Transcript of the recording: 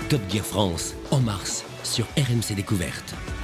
Top Gear France, en mars, sur RMC Découverte.